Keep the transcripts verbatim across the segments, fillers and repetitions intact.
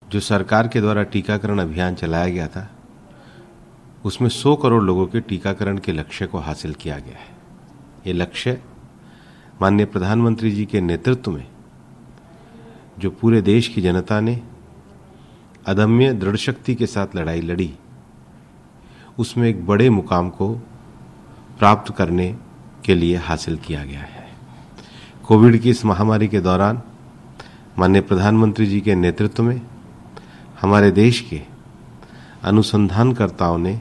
जो सरकार के द्वारा टीकाकरण अभियान चलाया गया था, उसमें सौ करोड़ लोगों के टीकाकरण के लक्ष्य को हासिल किया गया है। ये लक्ष्य माननीय प्रधानमंत्री जी के नेतृत्व में जो पूरे देश की जनता ने अदम्य दृढ़ शक्ति के साथ लड़ाई लड़ी, उसमें एक बड़े मुकाम को प्राप्त करने के लिए हासिल किया गया है। कोविड की इस महामारी के दौरान माननीय प्रधानमंत्री जी के नेतृत्व में हमारे देश के अनुसंधानकर्ताओं ने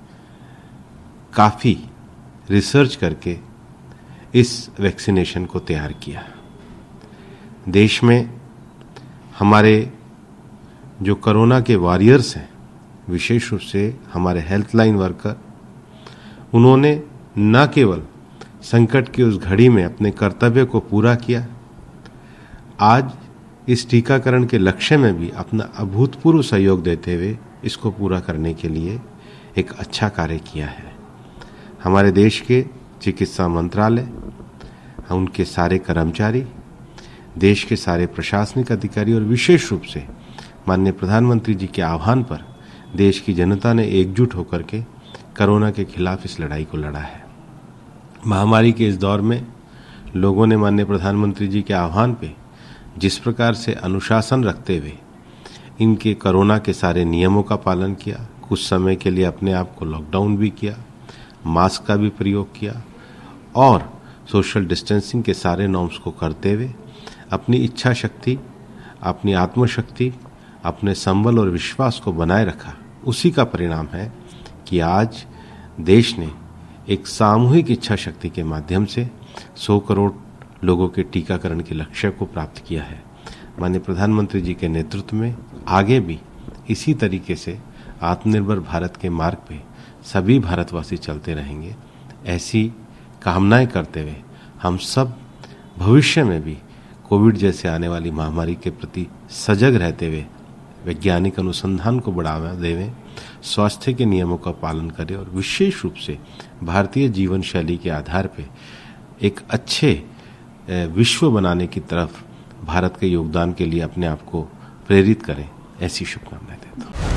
काफ़ी रिसर्च करके इस वैक्सीनेशन को तैयार किया। देश में हमारे जो कोरोना के वॉरियर्स हैं, विशेष रूप से हमारे हेल्थ लाइन वर्कर, उन्होंने न केवल संकट की उस घड़ी में अपने कर्तव्य को पूरा किया, आज इस टीकाकरण के लक्ष्य में भी अपना अभूतपूर्व सहयोग देते हुए इसको पूरा करने के लिए एक अच्छा कार्य किया है। हमारे देश के चिकित्सा मंत्रालय, उनके सारे कर्मचारी, देश के सारे प्रशासनिक अधिकारी और विशेष रूप से माननीय प्रधानमंत्री जी के आह्वान पर देश की जनता ने एकजुट होकर के कोरोना के खिलाफ इस लड़ाई को लड़ा है। महामारी के इस दौर में लोगों ने माननीय प्रधानमंत्री जी के आह्वान पे जिस प्रकार से अनुशासन रखते हुए इनके कोरोना के सारे नियमों का पालन किया, कुछ समय के लिए अपने आप को लॉकडाउन भी किया, मास्क का भी प्रयोग किया और सोशल डिस्टेंसिंग के सारे नॉर्म्स को करते हुए अपनी इच्छा शक्ति, अपनी आत्मशक्ति, अपने संबल और विश्वास को बनाए रखा। उसी का परिणाम है कि आज देश ने एक सामूहिक इच्छा शक्ति के माध्यम से सौ करोड़ लोगों के टीकाकरण के लक्ष्य को प्राप्त किया है। माननीय प्रधानमंत्री जी के नेतृत्व में आगे भी इसी तरीके से आत्मनिर्भर भारत के मार्ग पे सभी भारतवासी चलते रहेंगे। ऐसी कामनाएं करते हुए हम सब भविष्य में भी कोविड जैसे आने वाली महामारी के प्रति सजग रहते हुए वैज्ञानिक अनुसंधान को बढ़ावा देवें, स्वास्थ्य के नियमों का पालन करें और विशेष रूप से भारतीय जीवन शैली के आधार पर एक अच्छे विश्व बनाने की तरफ भारत के योगदान के लिए अपने आप को प्रेरित करें। ऐसी शुभकामनाएं देता हूँ।